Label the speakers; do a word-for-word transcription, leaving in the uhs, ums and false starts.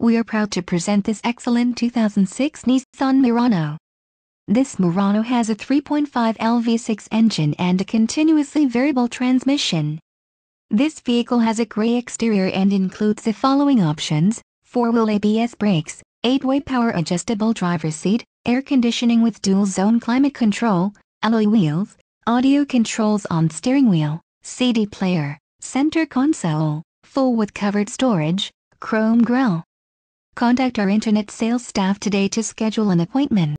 Speaker 1: We are proud to present this excellent two thousand six Nissan Murano. This Murano has a three point five liter V six engine and a continuously variable transmission. This vehicle has a gray exterior and includes the following options: four-wheel A B S brakes, eight-way power adjustable driver's seat, air conditioning with dual-zone climate control, alloy wheels, audio controls on steering wheel, C D player, center console, full with covered storage, chrome grille. Contact our internet sales staff today to schedule an appointment.